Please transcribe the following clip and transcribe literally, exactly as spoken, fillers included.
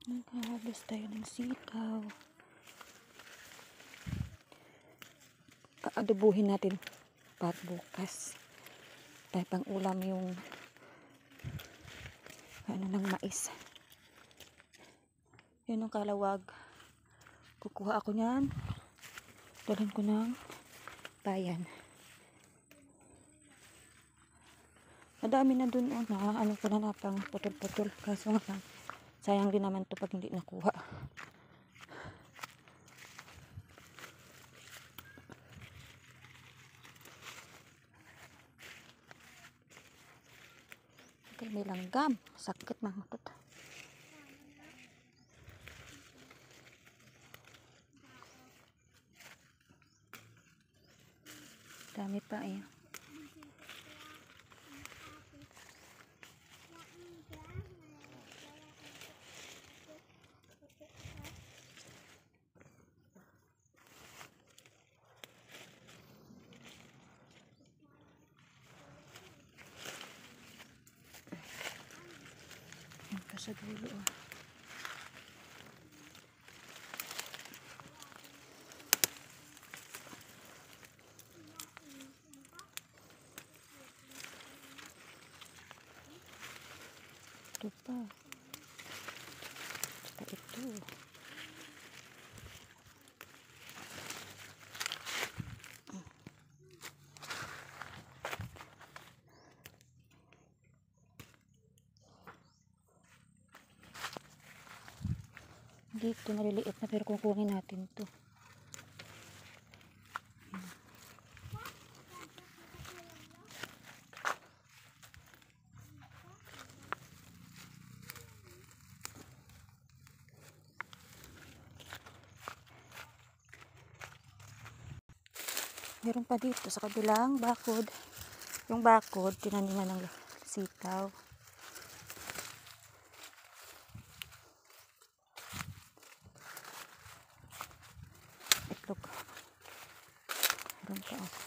Naghahabos tayo ng sitaw. Kaadubuhin natin para bukas. Tayo pang ulam yung ano ng mais. Yun ang kalawag. Kukuha ako niyan. Dalhin ko ng bayan. Madami na dun. Oh, na ano ko na na pang putol-putol. Kaso nga lang, sayang din naman to pag hindi nakuha. Okay, may langgam. Sakit mga to. Dami pa eh. Yan pa sa dulo oh. Ito pa. Saka ito. Dito naliliit na pero kukunin natin to. Meron pa dito sa kabilang bakod. Yung bakod, tinaniman ng sitaw. Itlog. Meron pa.